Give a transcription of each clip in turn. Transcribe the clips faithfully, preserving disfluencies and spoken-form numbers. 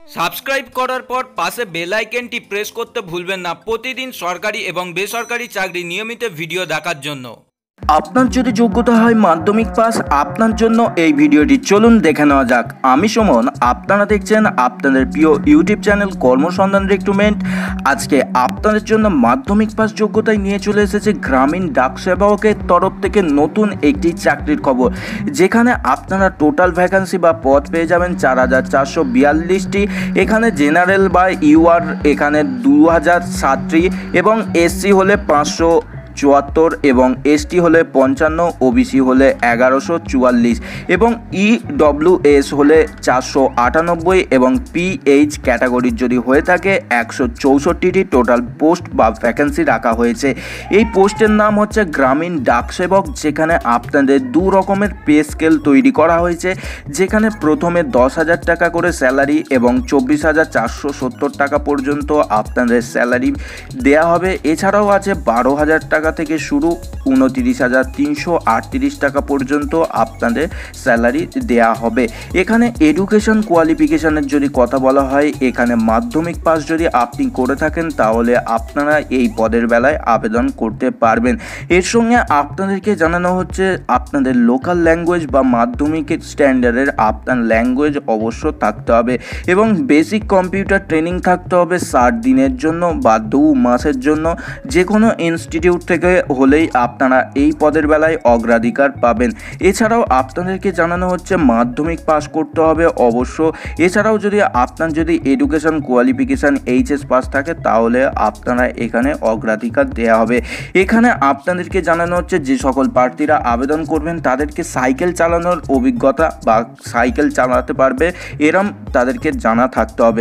Subscribe করার পর পাশে বেল আইকনটি প্রেস করতে ভুলবেন না প্রতিদিন সরকারি এবং বেসরকারি চাকরি নিয়মিত ভিডিও দেখার জন্য। আপনার যদি যোগ্যতা হয় মাধ্যমিক পাস, আপনার জন্য এই ভিডিওটি চলুন দেখে নেওয়া যাক। আমি সুমন, আপনারা দেখছেন আপনাদের প্রিয় ইউটিউব চ্যানেল কর্মসন্ধান রিক্রুটমেন্ট। আজকে আপনাদের জন্য মাধ্যমিক পাস যোগ্যতায় নিয়ে চলে এসেছে গ্রামীণ ডাক সেবকের তরফ থেকে নতুন একটি চাকরির খবর, যেখানে আপনারা টোটাল ভ্যাকান্সি বা পদ পেয়ে যাবেন চার হাজার চারশো বিয়াল্লিশটি। এখানে জেনারেল বা ইউআর এখানে দু হাজার ষাটটি এবং এসসি হলে পাঁচশো চুয়াত্তর এবং এসটি হলে পঞ্চান্ন, ওবিসি হলে এগারোশো চুয়াল্লিশ এবং ইডব্লিউএস হলে চারশো আটানব্বই এবং পিএইচ ক্যাটাগরির যদি হয়ে থাকে একশো চৌষট্টিটি টোটাল পোস্ট বা ভ্যাকেন্সি রাখা হয়েছে। এই পোস্টের নাম হচ্ছে গ্রামীণ ডাক সেবক, যেখানে আপনাদের দু রকমের পে স্কেল তৈরি করা হয়েছে, যেখানে প্রথমে দশ হাজার টাকা করে স্যালারি এবং চব্বিশ হাজার চারশো সত্তর টাকা পর্যন্ত আপনাদের স্যালারি দেওয়া হবে। এছাড়াও আছে বারো হাজার টাকা থেকে শুরু উনতিরিশ হাজার তিনশো আটত্রিশ টাকা পর্যন্ত আপনাদের স্যালারি দেয়া হবে। এখানে এডুকেশন কোয়ালিফিকেশনের যদি কথা বলা হয়, এখানে মাধ্যমিক পাস যদি আপনি করে থাকেন তাহলে আপনারা এই পদের বেলায় আবেদন করতে পারবেন। এর সঙ্গে আপনাদেরকে জানানো হচ্ছে আপনাদের লোকাল ল্যাঙ্গুয়েজ বা মাধ্যমিকের স্ট্যান্ডার্ডের আপনার ল্যাঙ্গুয়েজ অবশ্য থাকতে হবে এবং বেসিক কম্পিউটার ট্রেনিং থাকতে হবে ষাট দিনের জন্য বা দু মাসের জন্য। যে কোনো ইনস্টিটিউট থেকে হলেই আপনারা এই পদের বেলায় অগ্রাধিকার পাবেন। এছাড়াও আপনাদেরকে জানানো হচ্ছে মাধ্যমিক পাস করতে হবে অবশ্য। এছাড়াও যদি আপনার যদি এডুকেশন কোয়ালিফিকেশান এইচএস পাস থাকে তাহলে আপনারা এখানে অগ্রাধিকার দেওয়া হবে। এখানে আপনাদেরকে জানানো হচ্ছে যে সকল প্রার্থীরা আবেদন করবেন তাদেরকে সাইকেল চালানোর অভিজ্ঞতা বা সাইকেল চালাতে পারবে এরম তাদেরকে জানা থাকতে হবে।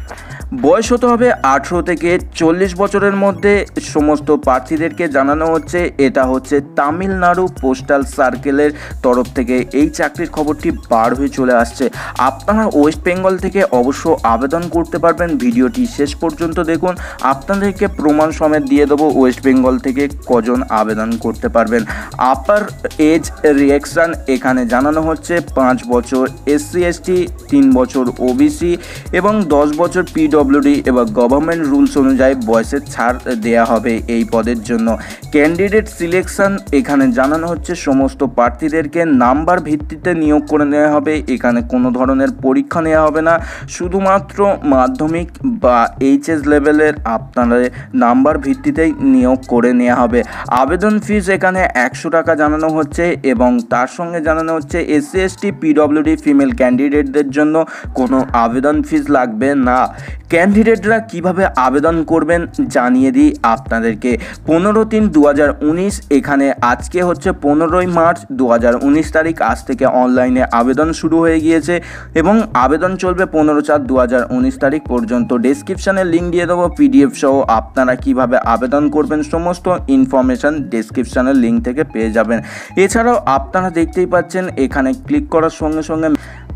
বয়স হতে হবে আঠেরো থেকে চল্লিশ বছরের মধ্যে। সমস্ত প্রার্থীদেরকে জানানো হচ্ছে এটা হচ্ছে তামিলনাড়ু পোস্টাল সার্কেলের তরফ থেকে এই চাকরির খবরটি বার হয়ে চলে আসছে। আপনারা ওয়েস্ট বেঙ্গল থেকে অবশ্য আবেদন করতে পারবেন। ভিডিওটি শেষ পর্যন্ত দেখুন, আপনাদেরকে প্রমাণ সমেত দিয়ে দেবো ওয়েস্ট বেঙ্গল থেকে কজন আবেদন করতে পারবেন। আপার এজ রিয়াকশান এখানে জানানো হচ্ছে পাঁচ বছর এসসি এসটি, তিন বছর ওবিসি এবং দশ বছর পিডব্লিউডি এবং গভর্নমেন্ট রুলস অনুযায়ী বয়সের ছাড় দেয়া হবে এই পদের জন্য। ক্যান্ডিডেট সিলেকশন এখানে জানানো হচ্ছে সমস্ত প্রার্থীদেরকে নাম্বার ভিত্তিতে নিয়োগ করে নেওয়া হবে। এখানে কোনো ধরনের পরীক্ষা নেওয়া হবে না, শুধুমাত্র মাধ্যমিক বা এইচএস লেভেলের আপনাদের নাম্বার ভিত্তিতেই নিয়োগ করে নেওয়া হবে। আবেদন ফিস এখানে একশো টাকা জানানো হচ্ছে এবং তার সঙ্গে জানানো হচ্ছে এসসি এসটি পিডব্লিউডি ফিমেল ক্যান্ডিডেটদের জন্য কোনো আবেদন ফিস লাগবে না। ক্যান্ডিডেটরা কিভাবে আবেদন করবেন জানিয়ে দিই আপনাদেরকে। পনেরো তিন দু হাজার উনিশ এখানে আজকে হচ্ছে পনেরোই মার্চ দু হাজার উনিশ তারিখ, আজ থেকে অনলাইনে আবেদন শুরু হয়ে গিয়েছে এবং আবেদন চলবে পনেরো চার দু হাজার উনিশ তারিখ পর্যন্ত। ডেসক্রিপশানে লিঙ্ক দিয়ে দেবো পিডিএফ সহ আপনারা কিভাবে আবেদন করবেন সমস্ত ইনফরমেশান ডেসক্রিপশানের লিঙ্ক থেকে পেয়ে যাবেন। এছাড়াও আপনারা দেখতেই পাচ্ছেন এখানে ক্লিক করার সঙ্গে সঙ্গে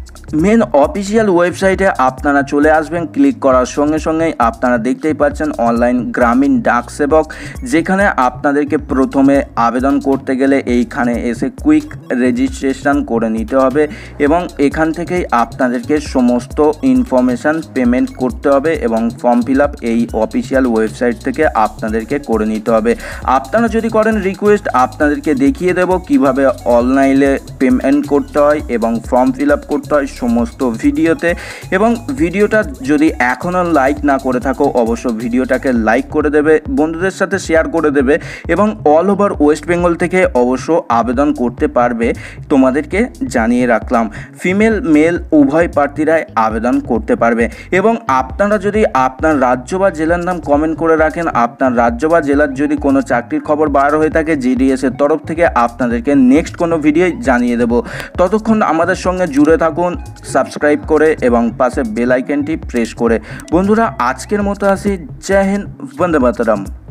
মেন অফিসিয়াল ওয়েবসাইটে আপনারা চলে আসবেন। ক্লিক করার সঙ্গে সঙ্গেই আপনারা দেখতেই পাচ্ছেন অনলাইন গ্রামীণ ডাক সেবক, যেখানে আপনাদেরকে প্রথমে আবেদন করতে গেলে এইখানে এসে কুইক রেজিস্ট্রেশন করে নিতে হবে এবং এখান থেকেই আপনাদেরকে সমস্ত ইনফরমেশান পেমেন্ট করতে হবে এবং ফর্ম ফিল আপ এই অফিসিয়াল ওয়েবসাইট থেকে আপনাদেরকে করে নিতে হবে। আপনারা যদি করেন রিকোয়েস্ট, আপনাদেরকে দেখিয়ে দেব কিভাবে অনলাইনে পেমেন্ট করতে হয় এবং ফর্ম ফিল আপ করতে হয় সমস্ত ভিডিওতে। এবং ভিডিওটা যদি এখনও লাইক না করে থাকো অবশ্য ভিডিওটাকে লাইক করে দেবে, বন্ধুদের সাথে শেয়ার করে দেবে এবং অল ওভার ওয়েস্ট বেঙ্গল থেকে অবশ্য আবেদন করতে পারবে। তোমাদেরকে জানিয়ে রাখলাম ফিমেল মেল উভয় প্রার্থীরাই আবেদন করতে পারবে। এবং আপনারা যদি আপনার রাজ্য বা জেলার নাম কমেন্ট করে রাখেন, আপনার রাজ্য বা জেলার যদি কোনো চাকরির খবর বার হয়ে থাকে জিডিএসের তরফ থেকে আপনাদেরকে নেক্সট কোনো ভিডিও জানিয়ে দেব। ততক্ষণ আমাদের সঙ্গে জুড়ে থাকুন সাবস্ক্রাইব করে এবং পাশে বেল আইকনটি প্রেস করে। বন্ধুরা আজকের মতো আসি, জয় হিন্দ, বন্দে মাতরম।